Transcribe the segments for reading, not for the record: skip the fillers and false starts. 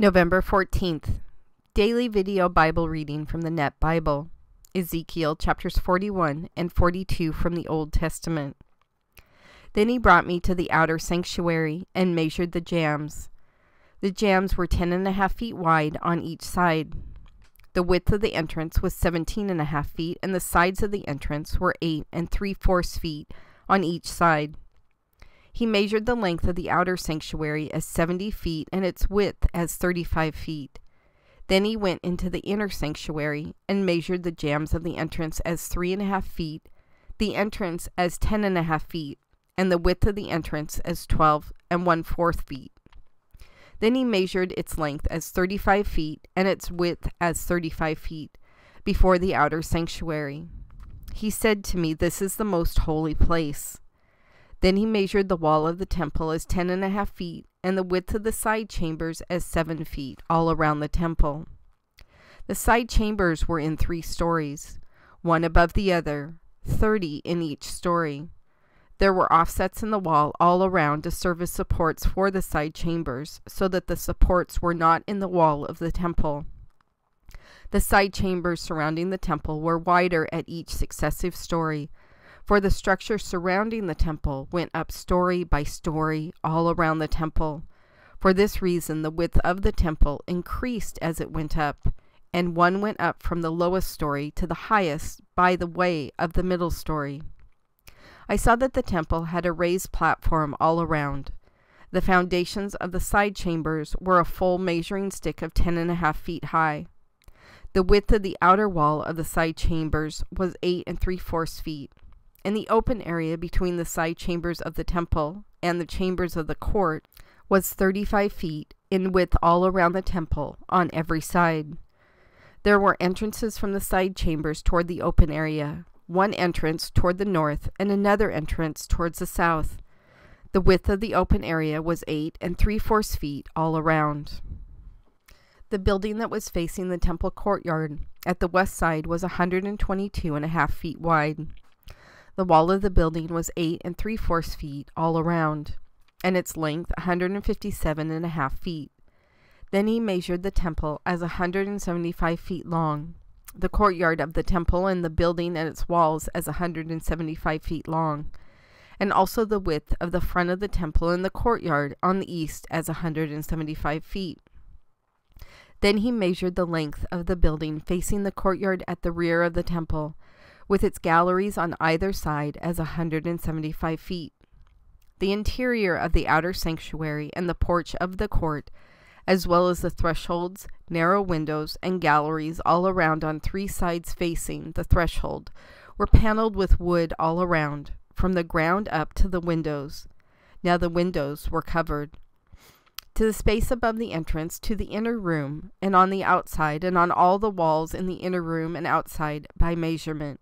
November 14th. Daily video Bible reading from the Net Bible. Ezekiel chapters 41 and 42 from the Old Testament. Then he brought me to the outer sanctuary and measured the jambs. The jambs were 10.5 feet wide on each side. The width of the entrance was 17.5 feet, and the sides of the entrance were 8 3/4 feet on each side. He measured the length of the outer sanctuary as 70 feet and its width as 35 feet. Then he went into the inner sanctuary and measured the jambs of the entrance as 3.5 feet, the entrance as 10.5 feet, and the width of the entrance as 12 1/4 feet. Then he measured its length as 35 feet and its width as 35 feet before the outer sanctuary. He said to me, "This is the most holy place." Then he measured the wall of the temple as 10.5 feet, and the width of the side chambers as 7 feet, all around the temple. The side chambers were in 3 stories, one above the other, 30 in each story. There were offsets in the wall all around to serve as supports for the side chambers, so that the supports were not in the wall of the temple. The side chambers surrounding the temple were wider at each successive story, for the structure surrounding the temple went up story by story all around the temple. For this reason, the width of the temple increased as it went up, and one went up from the lowest story to the highest by the way of the middle story. I saw that the temple had a raised platform all around. The foundations of the side chambers were a full measuring stick of 10.5 feet high. The width of the outer wall of the side chambers was 8 3/4 feet. And the open area between the side chambers of the temple and the chambers of the court was 35 feet in width all around the temple on every side. There were entrances from the side chambers toward the open area, one entrance toward the north and another entrance towards the south. The width of the open area was 8 3/4 feet all around. The building that was facing the temple courtyard at the west side was 122.5 feet wide. The wall of the building was 8 3/4 feet all around, and its length 157.5 feet. Then he measured the temple as 175 feet long, the courtyard of the temple and the building and its walls as 175 feet long, and also the width of the front of the temple and the courtyard on the east as 175 feet. Then he measured the length of the building facing the courtyard at the rear of the temple, with its galleries on either side as 175 feet. The interior of the outer sanctuary and the porch of the court, as well as the thresholds, narrow windows, and galleries all around on 3 sides facing the threshold, were paneled with wood all around, from the ground up to the windows. Now the windows were covered. To the space above the entrance to the inner room, and on the outside, and on all the walls in the inner room and outside, by measurement.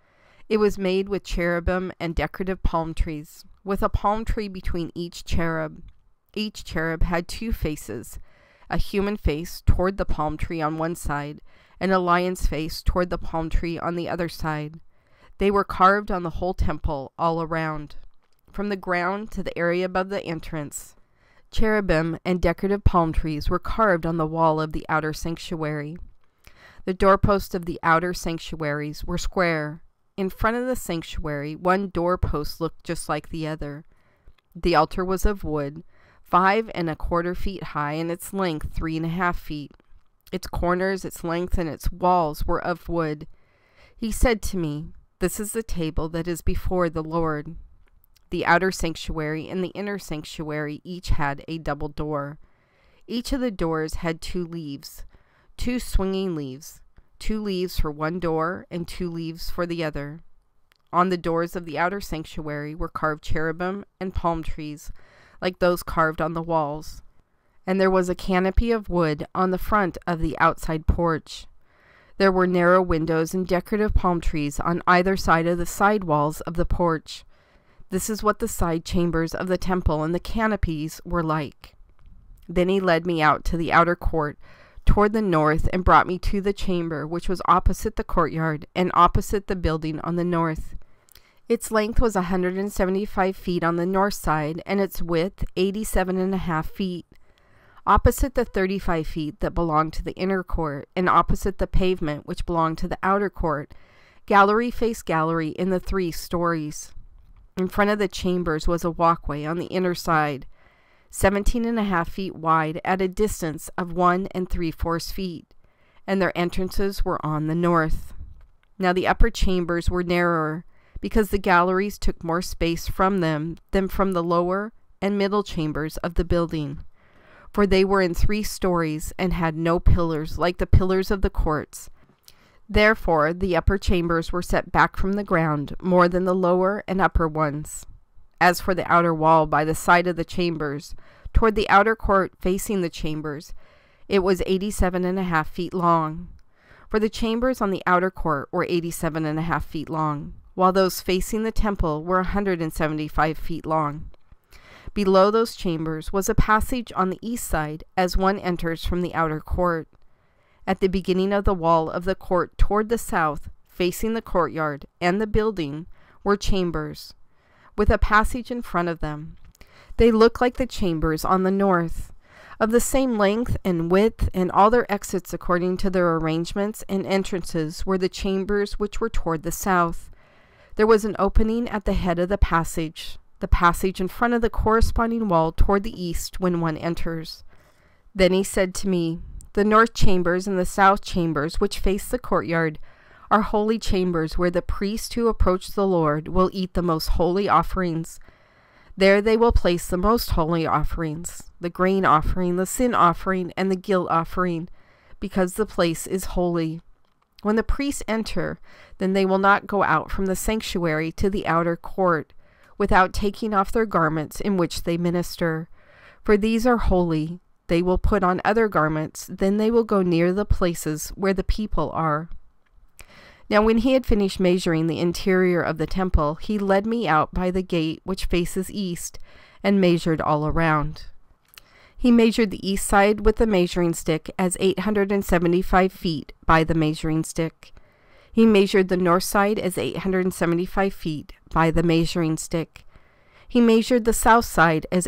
It was made with cherubim and decorative palm trees, with a palm tree between each cherub. Each cherub had 2 faces, a human face toward the palm tree on one side, and a lion's face toward the palm tree on the other side. They were carved on the whole temple all around, from the ground to the area above the entrance. Cherubim and decorative palm trees were carved on the wall of the outer sanctuary. The doorposts of the outer sanctuaries were square. In front of the sanctuary, one doorpost looked just like the other. The altar was of wood, 5 1/4 feet high, and its length 3.5 feet. Its corners, its length, and its walls were of wood. He said to me, "This is the table that is before the Lord." The outer sanctuary and the inner sanctuary each had a double door. Each of the doors had 2 leaves, 2 swinging leaves. 2 leaves for one door and 2 leaves for the other. On the doors of the outer sanctuary were carved cherubim and palm trees, like those carved on the walls. And there was a canopy of wood on the front of the outside porch. There were narrow windows and decorative palm trees on either side of the side walls of the porch. This is what the side chambers of the temple and the canopies were like. Then he led me out to the outer court, toward the north, and brought me to the chamber which was opposite the courtyard and opposite the building on the north. Its length was 175 feet on the north side, and its width 87.5 feet. Opposite the 35 feet that belonged to the inner court, and opposite the pavement which belonged to the outer court, gallery faced gallery in the 3 stories. In front of the chambers was a walkway on the inner side, 17.5 feet wide at a distance of 1 3/4 feet, and their entrances were on the north. Now the upper chambers were narrower, because the galleries took more space from them than from the lower and middle chambers of the building, for they were in 3 stories and had no pillars like the pillars of the courts. Therefore the upper chambers were set back from the ground more than the lower and upper ones. As for the outer wall by the side of the chambers, toward the outer court facing the chambers, it was 87.5 feet long. For the chambers on the outer court were 87.5 feet long, while those facing the temple were 175 feet long. Below those chambers was a passage on the east side as one enters from the outer court. At the beginning of the wall of the court toward the south, facing the courtyard and the building, were chambers, with a passage in front of them. They looked like the chambers on the north, of the same length and width, and all their exits according to their arrangements and entrances were the chambers which were toward the south. There was an opening at the head of the passage in front of the corresponding wall toward the east when one enters. Then he said to me, "The north chambers and the south chambers which face the courtyard are holy chambers where the priests who approach the Lord will eat the most holy offerings. There they will place the most holy offerings, the grain offering, the sin offering, and the guilt offering, because the place is holy. When the priests enter, then they will not go out from the sanctuary to the outer court, without taking off their garments in which they minister, for these are holy. They will put on other garments, then they will go near the places where the people are." Now when he had finished measuring the interior of the temple, he led me out by the gate which faces east, and measured all around. He measured the east side with the measuring stick as 875 feet by the measuring stick. He measured the north side as 875 feet by the measuring stick. He measured the south side as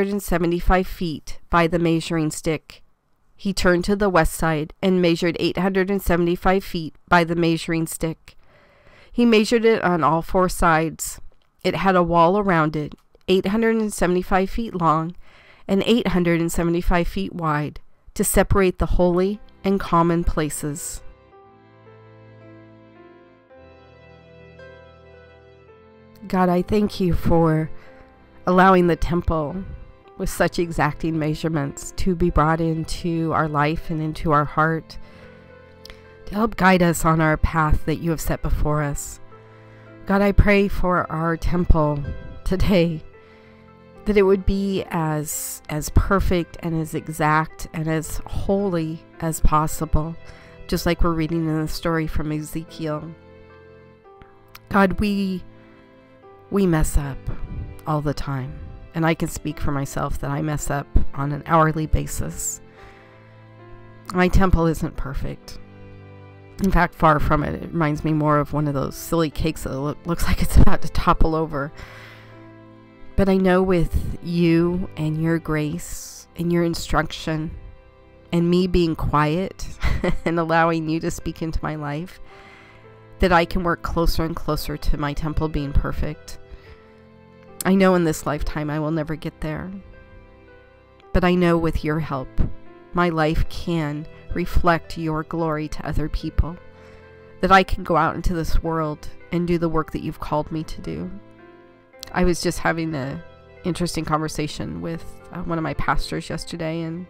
875 feet by the measuring stick. He turned to the west side and measured 875 feet by the measuring stick. He measured it on all 4 sides. It had a wall around it, 875 feet long and 875 feet wide, to separate the holy and common places. God, I thank you for allowing the temple with such exacting measurements to be brought into our life and into our heart to help guide us on our path that you have set before us. God, I pray for our temple today, that it would be as perfect and as exact and as holy as possible, just like we're reading in the story from Ezekiel. God, we mess up all the time, and I can speak for myself that I mess up on an hourly basis. My temple isn't perfect. In fact, far from it. It reminds me more of one of those silly cakes that looks like it's about to topple over. But I know with you and your grace and your instruction and me being quiet and allowing you to speak into my life, that I can work closer and closer to my temple being perfect. I know in this lifetime I will never get there. But I know with your help, my life can reflect your glory to other people. That I can go out into this world and do the work that you've called me to do. I was just having an interesting conversation with one of my pastors yesterday, and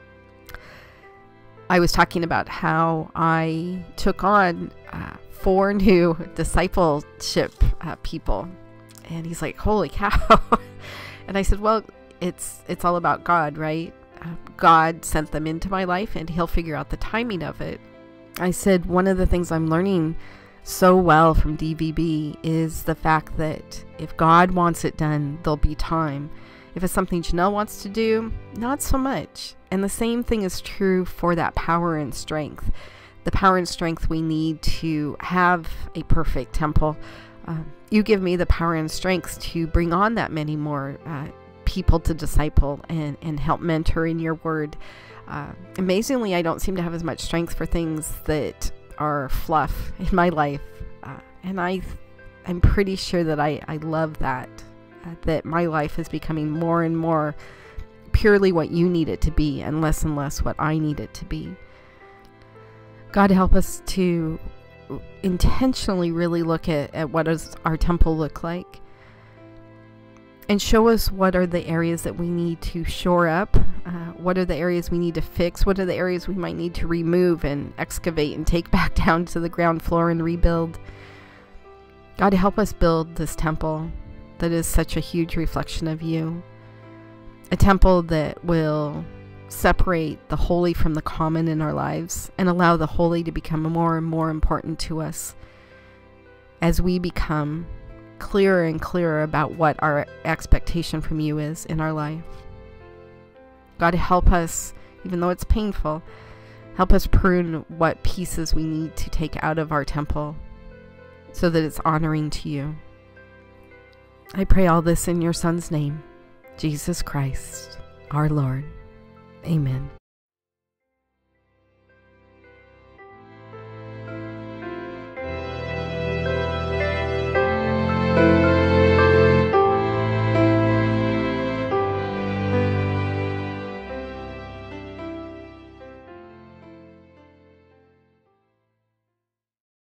I was talking about how I took on 4 new discipleship people. And he's like, "Holy cow." And I said, well, it's all about God, right? God sent them into my life and he'll figure out the timing of it. I said, one of the things I'm learning so well from DVB is the fact that if God wants it done, there'll be time. If it's something Janelle wants to do, not so much. And the same thing is true for that power and strength. The power and strength we need to have a perfect temple. You give me the power and strength to bring on that many more people to disciple and help mentor in your word. Amazingly, I don't seem to have as much strength for things that are fluff in my life. And I'm pretty sure that I love that my life is becoming more and more purely what you need it to be and less what I need it to be. God, help us to intentionally really look at what does our temple look like, and show us what are the areas that we need to shore up, what are the areas we need to fix, what are the areas we might need to remove and excavate and take back down to the ground floor and rebuild. God, help us build this temple that is such a huge reflection of you, a temple that will separate the holy from the common in our lives and allow the holy to become more and more important to us as we become clearer and clearer about what our expectation from you is in our life. God, help us, even though it's painful, help us prune what pieces we need to take out of our temple so that it's honoring to you. I pray all this in your Son's name, Jesus Christ, our Lord. Amen.